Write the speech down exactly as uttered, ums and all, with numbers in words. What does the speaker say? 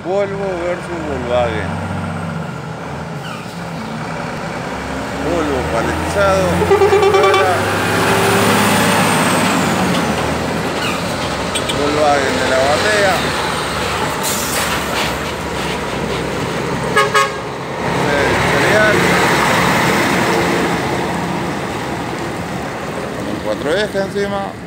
Volvo versus Volkswagen. Volvo paletizado. Volkswagen de la batea. Cereal. Con cuatro ejes encima.